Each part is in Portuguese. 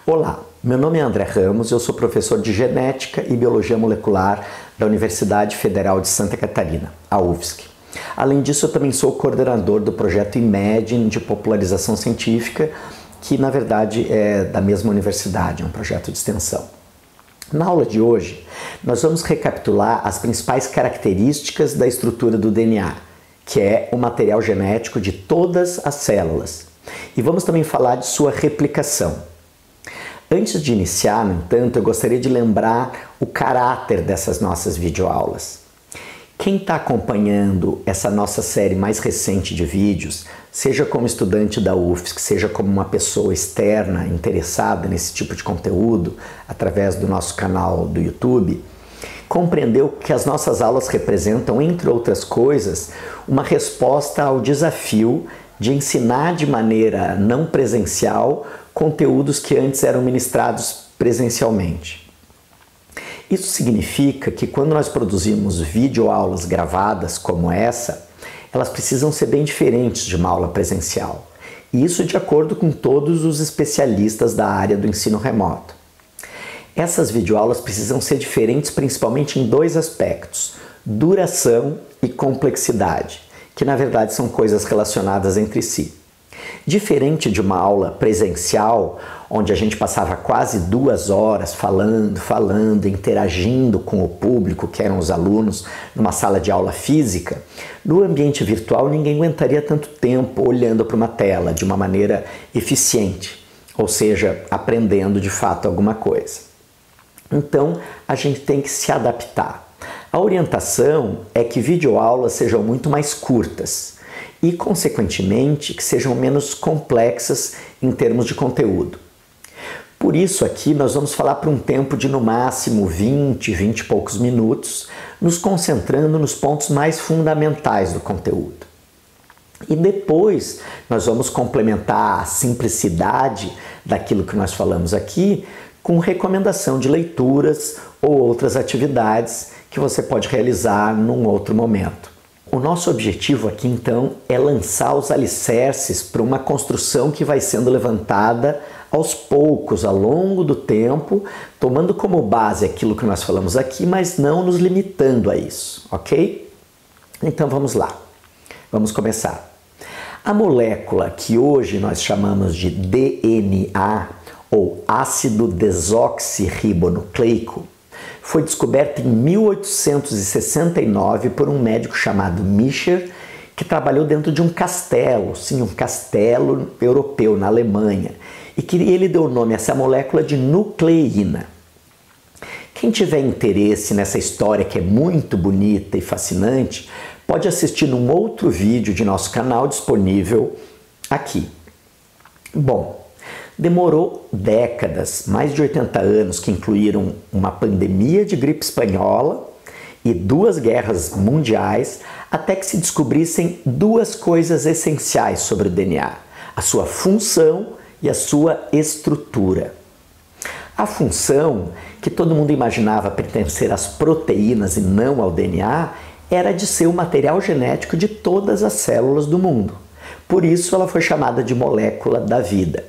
Olá, meu nome é André Ramos, eu sou professor de Genética e Biologia Molecular da Universidade Federal de Santa Catarina, a UFSC. Além disso, eu também sou coordenador do projeto Imagine de popularização científica, que na verdade é da mesma universidade, é um projeto de extensão. Na aula de hoje, nós vamos recapitular as principais características da estrutura do DNA, que é o material genético de todas as células. E vamos também falar de sua replicação. Antes de iniciar, no entanto, eu gostaria de lembrar o caráter dessas nossas videoaulas. Quem está acompanhando essa nossa série mais recente de vídeos, seja como estudante da UFSC, seja como uma pessoa externa interessada nesse tipo de conteúdo, através do nosso canal do YouTube, compreendeu que as nossas aulas representam, entre outras coisas, uma resposta ao desafio de ensinar de maneira não presencial conteúdos que antes eram ministrados presencialmente. Isso significa que quando nós produzimos videoaulas gravadas como essa, elas precisam ser bem diferentes de uma aula presencial. E isso de acordo com todos os especialistas da área do ensino remoto. Essas videoaulas precisam ser diferentes principalmente em dois aspectos: duração e complexidade, que na verdade são coisas relacionadas entre si. Diferente de uma aula presencial, onde a gente passava quase 2 horas falando, interagindo com o público, que eram os alunos, numa sala de aula física, no ambiente virtual ninguém aguentaria tanto tempo olhando para uma tela de uma maneira eficiente, ou seja, aprendendo de fato alguma coisa. Então, a gente tem que se adaptar. A orientação é que videoaulas sejam muito mais curtas e, consequentemente, que sejam menos complexas em termos de conteúdo. Por isso, aqui nós vamos falar por um tempo de no máximo 20 e poucos minutos, nos concentrando nos pontos mais fundamentais do conteúdo. E depois nós vamos complementar a simplicidade daquilo que nós falamos aqui com recomendação de leituras ou outras atividades que você pode realizar num outro momento. O nosso objetivo aqui, então, é lançar os alicerces para uma construção que vai sendo levantada aos poucos, ao longo do tempo, tomando como base aquilo que nós falamos aqui, mas não nos limitando a isso, ok? Então vamos lá, vamos começar. A molécula que hoje nós chamamos de DNA, ou ácido desoxirribonucleico, foi descoberta em 1869 por um médico chamado Micher, que trabalhou dentro de um castelo, sim, um castelo europeu na Alemanha, e que ele deu o nome a essa molécula de nucleína. Quem tiver interesse nessa história que é muito bonita e fascinante, pode assistir num outro vídeo de nosso canal disponível aqui. Bom, demorou décadas, mais de 80 anos, que incluíram uma pandemia de gripe espanhola e 2 guerras mundiais, até que se descobrissem 2 coisas essenciais sobre o DNA: a sua função e a sua estrutura. A função, que todo mundo imaginava pertencer às proteínas e não ao DNA, era de ser o material genético de todas as células do mundo. Por isso ela foi chamada de molécula da vida.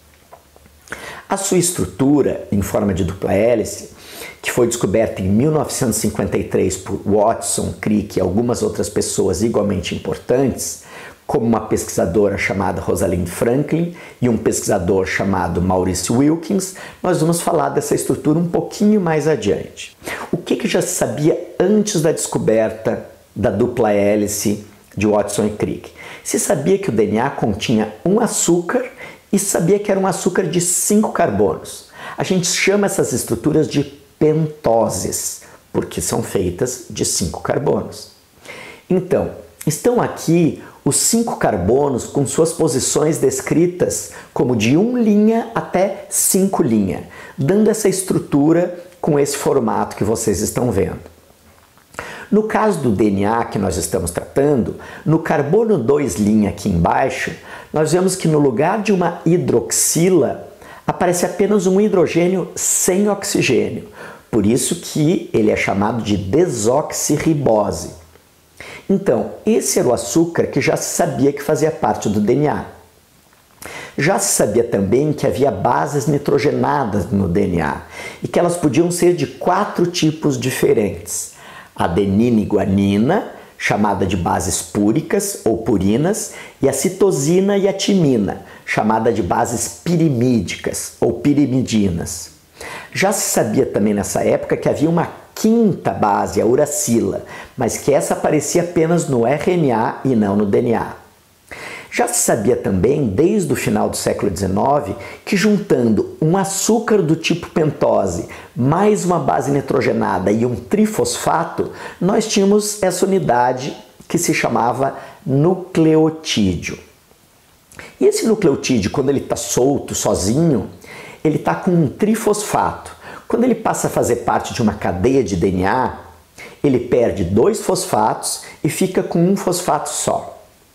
A sua estrutura, em forma de dupla hélice, que foi descoberta em 1953 por Watson, Crick e algumas outras pessoas igualmente importantes, como uma pesquisadora chamada Rosalind Franklin e um pesquisador chamado Maurice Wilkins, nós vamos falar dessa estrutura um pouquinho mais adiante. O que já se sabia antes da descoberta da dupla hélice de Watson e Crick? Se sabia que o DNA continha um açúcar e sabia que era um açúcar de 5 carbonos. A gente chama essas estruturas de pentoses, porque são feitas de 5 carbonos. Então, estão aqui os 5 carbonos com suas posições descritas como de 1' até 5', dando essa estrutura com esse formato que vocês estão vendo. No caso do DNA que nós estamos tratando, no carbono 2' aqui embaixo, nós vemos que no lugar de uma hidroxila aparece apenas um hidrogênio sem oxigênio. Por isso que ele é chamado de desoxirribose. Então, esse era o açúcar que já se sabia que fazia parte do DNA. Já se sabia também que havia bases nitrogenadas no DNA e que elas podiam ser de 4 tipos diferentes: adenina e guanina, chamada de bases púricas ou purinas, e a citosina e a timina, chamada de bases pirimídicas ou pirimidinas. Já se sabia também nessa época que havia uma 5ª base, a uracila, mas que essa aparecia apenas no RNA e não no DNA. Já se sabia também, desde o final do século XIX, que juntando um açúcar do tipo pentose mais uma base nitrogenada e um trifosfato, nós tínhamos essa unidade que se chamava nucleotídeo. E esse nucleotídeo, quando ele está solto, sozinho, ele está com um trifosfato. Quando ele passa a fazer parte de uma cadeia de DNA, ele perde 2 fosfatos e fica com um fosfato só.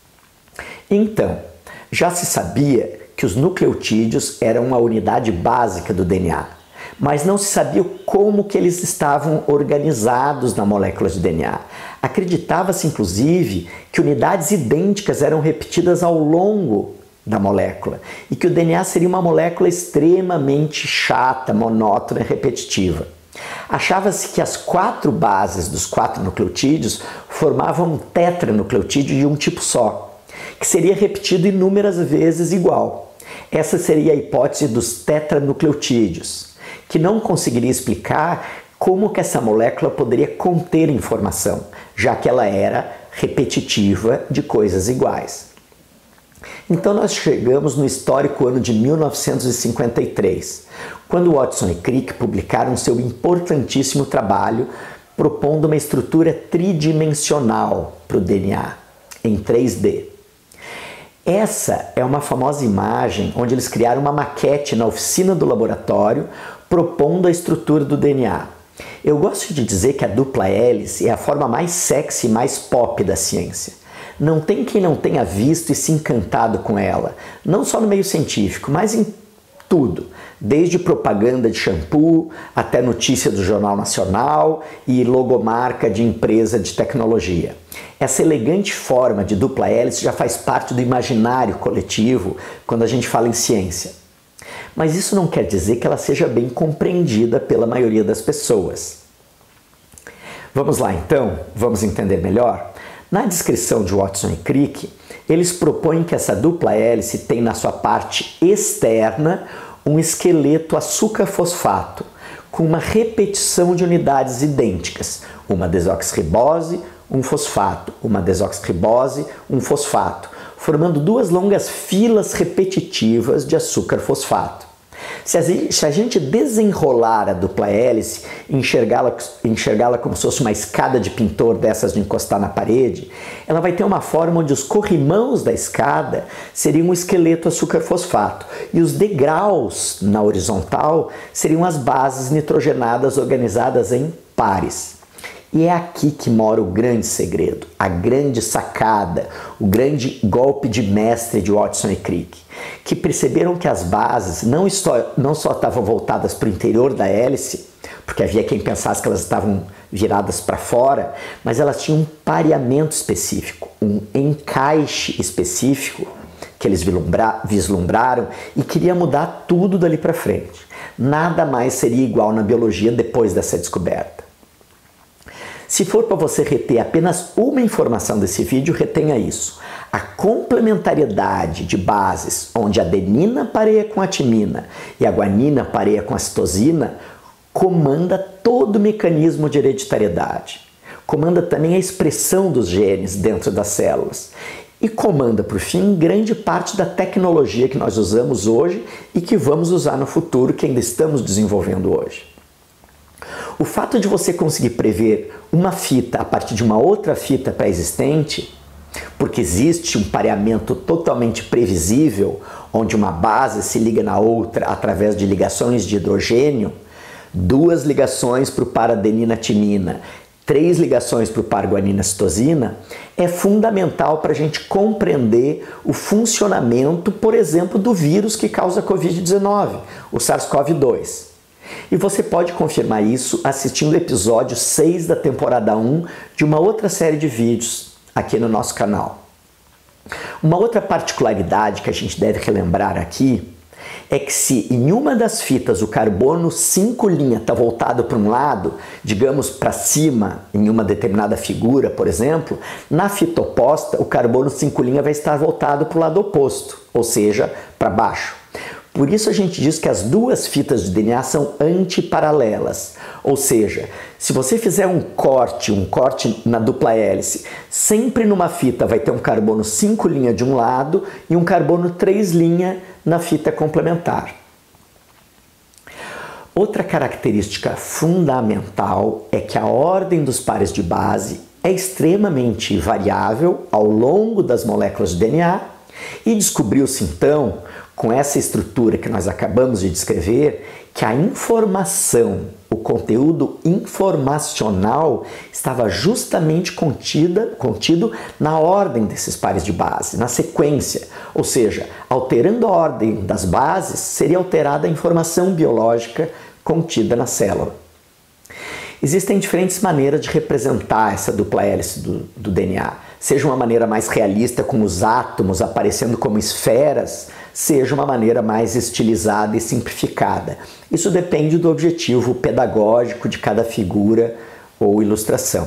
Então, já se sabia que os nucleotídeos eram a unidade básica do DNA, mas não se sabia como que eles estavam organizados na molécula de DNA. Acreditava-se, inclusive, que unidades idênticas eram repetidas ao longo da molécula e que o DNA seria uma molécula extremamente chata, monótona e repetitiva. Achava-se que as 4 bases dos 4 nucleotídeos formavam um tetranucleotídeo de um tipo só, que seria repetido inúmeras vezes igual. Essa seria a hipótese dos tetranucleotídeos, que não conseguiria explicar como que essa molécula poderia conter informação, já que ela era repetitiva de coisas iguais. Então nós chegamos no histórico ano de 1953, quando Watson e Crick publicaram seu importantíssimo trabalho propondo uma estrutura tridimensional para o DNA, em 3D. Essa é uma famosa imagem onde eles criaram uma maquete na oficina do laboratório propondo a estrutura do DNA. Eu gosto de dizer que a dupla hélice é a forma mais sexy e mais pop da ciência. Não tem quem não tenha visto e se encantado com ela, não só no meio científico, mas em tudo, desde propaganda de shampoo até notícia do Jornal Nacional e logomarca de empresa de tecnologia. Essa elegante forma de dupla hélice já faz parte do imaginário coletivo quando a gente fala em ciência. Mas isso não quer dizer que ela seja bem compreendida pela maioria das pessoas. Vamos lá então? Vamos entender melhor? Na descrição de Watson e Crick, eles propõem que essa dupla hélice tem na sua parte externa um esqueleto açúcar-fosfato, com uma repetição de unidades idênticas, uma desoxirribose, um fosfato, uma desoxirribose, um fosfato, formando 2 longas filas repetitivas de açúcar-fosfato. Se a gente desenrolar a dupla hélice e enxergá-la como se fosse uma escada de pintor dessas de encostar na parede, ela vai ter uma forma onde os corrimãos da escada seriam um esqueleto açúcar-fosfato e os degraus na horizontal seriam as bases nitrogenadas organizadas em pares. E é aqui que mora o grande segredo, a grande sacada, o grande golpe de mestre de Watson e Crick, que perceberam que as bases não só estavam voltadas para o interior da hélice, porque havia quem pensasse que elas estavam viradas para fora, mas elas tinham um pareamento específico, um encaixe específico que eles vislumbraram e queria mudar tudo dali para frente. Nada mais seria igual na biologia depois dessa descoberta. Se for para você reter apenas uma informação desse vídeo, retenha isso. A complementariedade de bases, onde a adenina pareia com a timina e a guanina pareia com a citosina, comanda todo o mecanismo de hereditariedade. Comanda também a expressão dos genes dentro das células. E comanda, por fim, grande parte da tecnologia que nós usamos hoje e que vamos usar no futuro, que ainda estamos desenvolvendo hoje. O fato de você conseguir prever uma fita a partir de uma outra fita pré-existente, porque existe um pareamento totalmente previsível, onde uma base se liga na outra através de ligações de hidrogênio, 2 ligações para o par adenina-timina, 3 ligações para o par guanina-citosina, é fundamental para a gente compreender o funcionamento, por exemplo, do vírus que causa a Covid-19, o SARS-CoV-2. E você pode confirmar isso assistindo o episódio 6 da temporada 1 de uma outra série de vídeos aqui no nosso canal. Uma outra particularidade que a gente deve relembrar aqui é que se em uma das fitas o carbono 5' está voltado para um lado, digamos para cima em uma determinada figura, por exemplo, na fita oposta o carbono 5' vai estar voltado para o lado oposto, ou seja, para baixo. Por isso a gente diz que as duas fitas de DNA são antiparalelas, ou seja, se você fizer um corte na dupla hélice, sempre numa fita vai ter um carbono 5' de um lado e um carbono 3' na fita complementar. Outra característica fundamental é que a ordem dos pares de base é extremamente variável ao longo das moléculas de DNA e descobriu-se então, com essa estrutura que nós acabamos de descrever, que a informação, o conteúdo informacional estava justamente contido na ordem desses pares de base, na sequência. Ou seja, alterando a ordem das bases, seria alterada a informação biológica contida na célula. Existem diferentes maneiras de representar essa dupla hélice do DNA. Seja uma maneira mais realista, com os átomos aparecendo como esferas, seja uma maneira mais estilizada e simplificada. Isso depende do objetivo pedagógico de cada figura ou ilustração.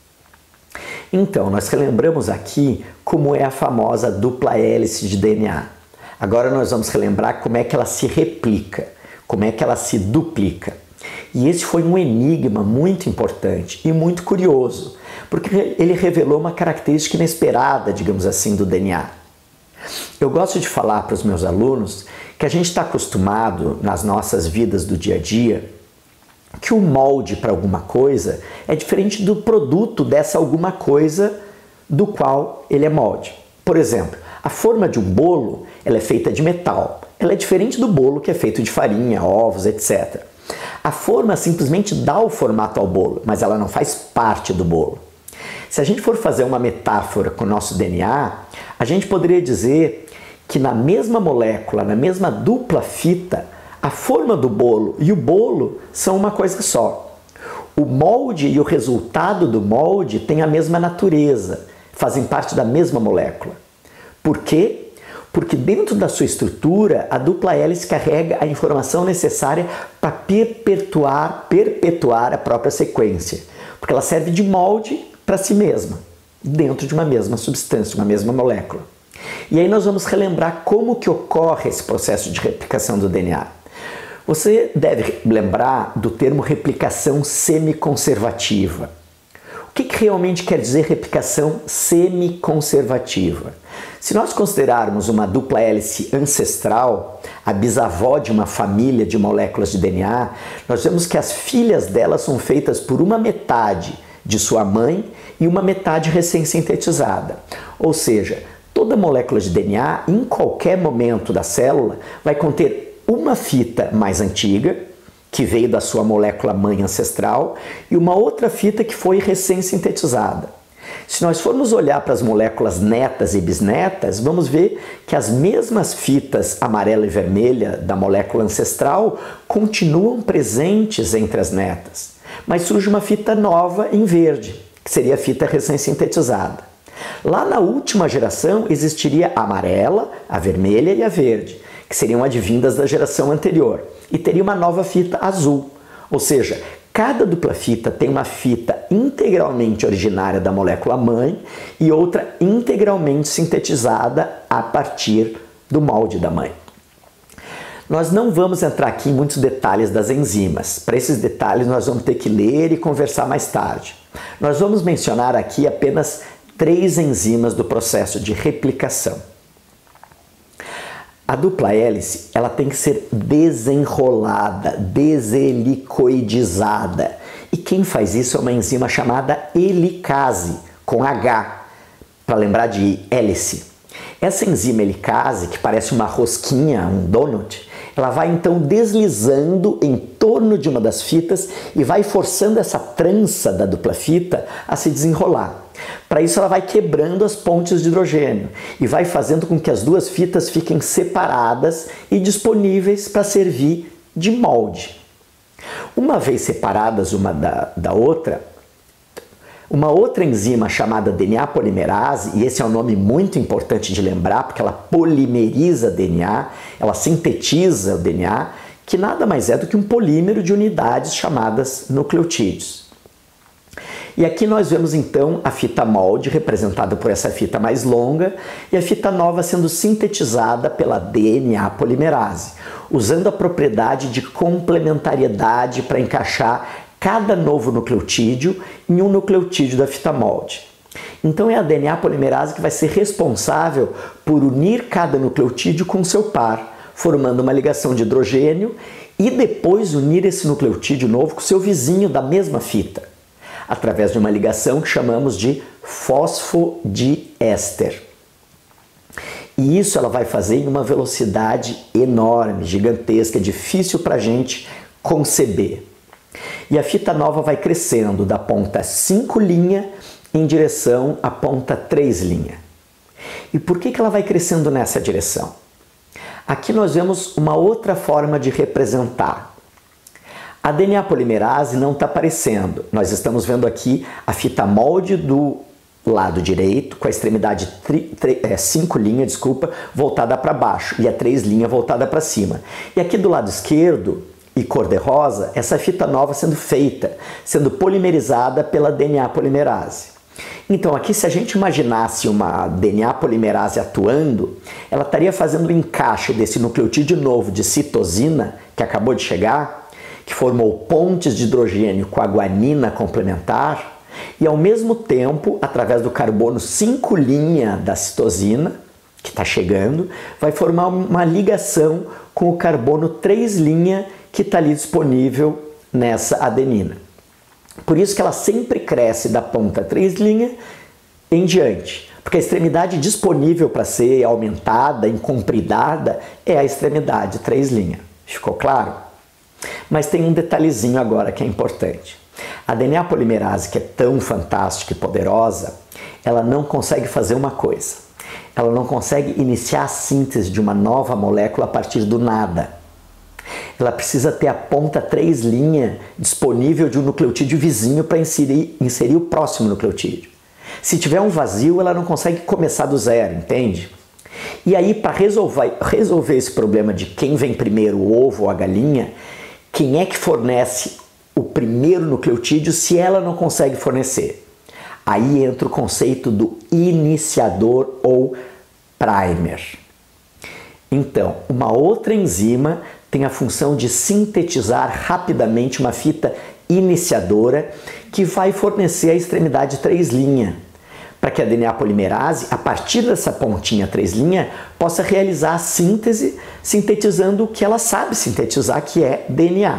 Então, nós relembramos aqui como é a famosa dupla hélice de DNA. Agora nós vamos relembrar como é que ela se replica, como é que ela se duplica. E esse foi um enigma muito importante e muito curioso, porque ele revelou uma característica inesperada, digamos assim, do DNA. Eu gosto de falar para os meus alunos que a gente está acostumado nas nossas vidas do dia a dia que o molde para alguma coisa é diferente do produto dessa alguma coisa do qual ele é molde. Por exemplo, a forma de um bolo ela é feita de metal. Ela é diferente do bolo que é feito de farinha, ovos, etc. A forma simplesmente dá o formato ao bolo, mas ela não faz parte do bolo. Se a gente for fazer uma metáfora com o nosso DNA, a gente poderia dizer que na mesma molécula, na mesma dupla fita, a forma do bolo e o bolo são uma coisa só. O molde e o resultado do molde têm a mesma natureza, fazem parte da mesma molécula. Por quê? Porque dentro da sua estrutura, a dupla hélice carrega a informação necessária para perpetuar a própria sequência, porque ela serve de molde para si mesma, dentro de uma mesma substância, uma mesma molécula. E aí nós vamos relembrar como que ocorre esse processo de replicação do DNA. Você deve lembrar do termo replicação semiconservativa. O que realmente quer dizer replicação semiconservativa? Se nós considerarmos uma dupla hélice ancestral, a bisavó de uma família de moléculas de DNA, nós vemos que as filhas delas são feitas por uma metade de sua mãe e uma metade recém-sintetizada. Ou seja, toda molécula de DNA, em qualquer momento da célula, vai conter uma fita mais antiga, que veio da sua molécula mãe ancestral, e uma outra fita que foi recém-sintetizada. Se nós formos olhar para as moléculas netas e bisnetas, vamos ver que as mesmas fitas amarela e vermelha da molécula ancestral continuam presentes entre as netas, mas surge uma fita nova em verde, que seria a fita recém-sintetizada. Lá na última geração existiria a amarela, a vermelha e a verde, que seriam advindas da geração anterior, e teria uma nova fita azul, ou seja, cada dupla fita tem uma fita integralmente originária da molécula mãe e outra integralmente sintetizada a partir do molde da mãe. Nós não vamos entrar aqui em muitos detalhes das enzimas. Para esses detalhes nós vamos ter que ler e conversar mais tarde. Nós vamos mencionar aqui apenas 3 enzimas do processo de replicação. A dupla hélice ela tem que ser desenrolada, deselicoidizada. E quem faz isso é uma enzima chamada helicase, com H, para lembrar de hélice. Essa enzima helicase, que parece uma rosquinha, um donut, ela vai então deslizando em torno de uma das fitas e vai forçando essa trança da dupla fita a se desenrolar. Para isso ela vai quebrando as pontes de hidrogênio e vai fazendo com que as duas fitas fiquem separadas e disponíveis para servir de molde. Uma vez separadas uma da outra, Uma outra enzima chamada DNA polimerase, e esse é um nome muito importante de lembrar, porque ela polimeriza DNA, ela sintetiza o DNA, que nada mais é do que um polímero de unidades chamadas nucleotídeos. E aqui nós vemos então a fita molde, representada por essa fita mais longa, e a fita nova sendo sintetizada pela DNA polimerase, usando a propriedade de complementariedade para encaixar cada novo nucleotídeo em um nucleotídeo da fita molde. Então é a DNA polimerase que vai ser responsável por unir cada nucleotídeo com seu par, formando uma ligação de hidrogênio e depois unir esse nucleotídeo novo com seu vizinho da mesma fita, através de uma ligação que chamamos de fosfodiéster. E isso ela vai fazer em uma velocidade enorme, gigantesca, difícil para a gente conceber. E a fita nova vai crescendo da ponta 5' em direção à ponta 3'. E por que ela vai crescendo nessa direção? Aqui nós vemos uma outra forma de representar. A DNA polimerase não está aparecendo. Nós estamos vendo aqui a fita molde do lado direito, com a extremidade 5' voltada para baixo e a 3' voltada para cima. E aqui do lado esquerdo, e cor-de-rosa, essa fita nova sendo feita, sendo polimerizada pela DNA polimerase. Então aqui, se a gente imaginasse uma DNA polimerase atuando, ela estaria fazendo o encaixe desse nucleotídeo novo de citosina, que acabou de chegar, que formou pontes de hidrogênio com a guanina complementar, e ao mesmo tempo, através do carbono 5' da citosina, que está chegando, vai formar uma ligação com o carbono 3' que está ali disponível nessa adenina. Por isso que ela sempre cresce da ponta 3' em diante, porque a extremidade disponível para ser aumentada, encompridada, é a extremidade 3'. Ficou claro? Mas tem um detalhezinho agora que é importante. A DNA polimerase, que é tão fantástica e poderosa, ela não consegue fazer uma coisa. Ela não consegue iniciar a síntese de uma nova molécula a partir do nada. Ela precisa ter a ponta 3' disponível de um nucleotídeo vizinho para inserir o próximo nucleotídeo. Se tiver um vazio, ela não consegue começar do zero, entende? E aí, para resolver esse problema de quem vem primeiro, o ovo ou a galinha, quem é que fornece o primeiro nucleotídeo se ela não consegue fornecer? Aí entra o conceito do iniciador ou primer. Então, uma outra enzima tem a função de sintetizar rapidamente uma fita iniciadora que vai fornecer a extremidade 3' para que a DNA polimerase, a partir dessa pontinha 3', possa realizar a síntese, sintetizando o que ela sabe sintetizar, que é DNA.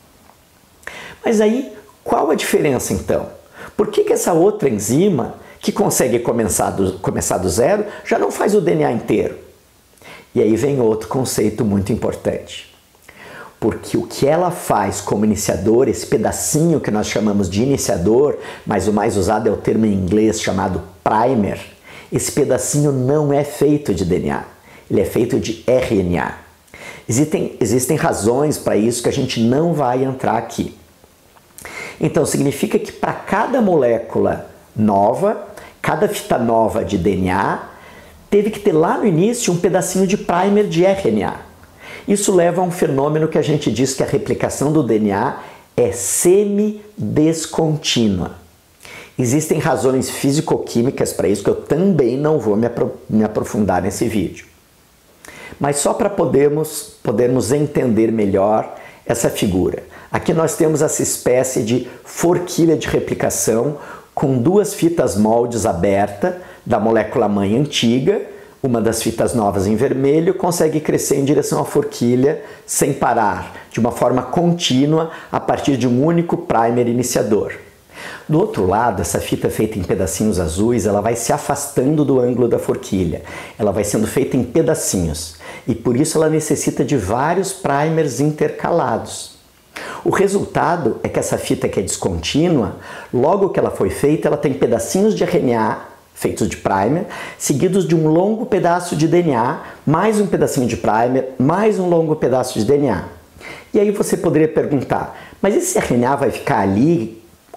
Mas aí, qual a diferença então? Por que essa outra enzima, que consegue começar do zero, já não faz o DNA inteiro? E aí vem outro conceito muito importante. Porque o que ela faz como iniciador, esse pedacinho que nós chamamos de iniciador, mas o mais usado é o termo em inglês chamado primer, esse pedacinho não é feito de DNA, ele é feito de RNA. Existem razões para isso que a gente não vai entrar aqui. Então significa que para cada molécula nova, cada fita nova de DNA, teve que ter lá no início um pedacinho de primer de RNA. Isso leva a um fenômeno que a gente diz que a replicação do DNA é semidescontínua. Existem razões físico-químicas para isso que eu também não vou me aprofundar nesse vídeo. Mas só para podermos entender melhor essa figura. Aqui nós temos essa espécie de forquilha de replicação com duas fitas moldes abertas da molécula mãe antiga. Uma das fitas novas em vermelho consegue crescer em direção à forquilha sem parar, de uma forma contínua, a partir de um único primer iniciador. Do outro lado, essa fita feita em pedacinhos azuis, ela vai se afastando do ângulo da forquilha. Ela vai sendo feita em pedacinhos e por isso ela necessita de vários primers intercalados. O resultado é que essa fita que é descontínua, logo que ela foi feita, ela tem pedacinhos de RNA feitos de primer, seguidos de um longo pedaço de DNA, mais um pedacinho de primer, mais um longo pedaço de DNA. E aí você poderia perguntar, mas esse RNA vai ficar ali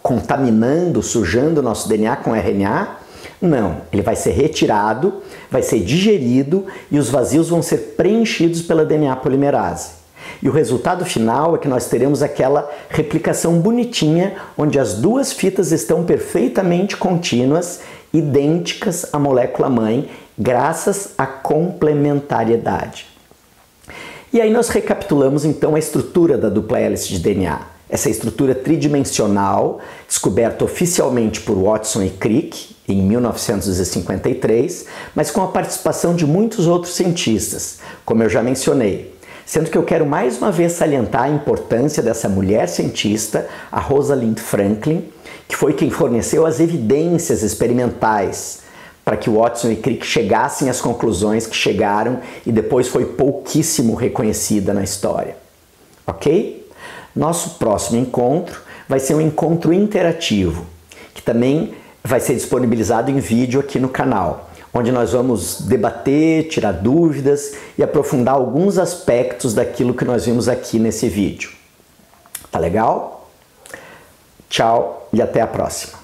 contaminando, sujando o nosso DNA com RNA? Não, ele vai ser retirado, vai ser digerido e os vazios vão ser preenchidos pela DNA polimerase. E o resultado final é que nós teremos aquela replicação bonitinha, onde as duas fitas estão perfeitamente contínuas, idênticas à molécula mãe, graças à complementariedade. E aí nós recapitulamos então a estrutura da dupla hélice de DNA. Essa estrutura tridimensional, descoberta oficialmente por Watson e Crick em 1953, mas com a participação de muitos outros cientistas, como eu já mencionei. Sendo que eu quero mais uma vez salientar a importância dessa mulher cientista, a Rosalind Franklin, que foi quem forneceu as evidências experimentais para que Watson e Crick chegassem às conclusões que chegaram e depois foi pouquíssimo reconhecida na história. Ok? Nosso próximo encontro vai ser um encontro interativo, que também vai ser disponibilizado em vídeo aqui no canal, onde nós vamos debater, tirar dúvidas e aprofundar alguns aspectos daquilo que nós vimos aqui nesse vídeo. Tá legal? Tchau e até a próxima!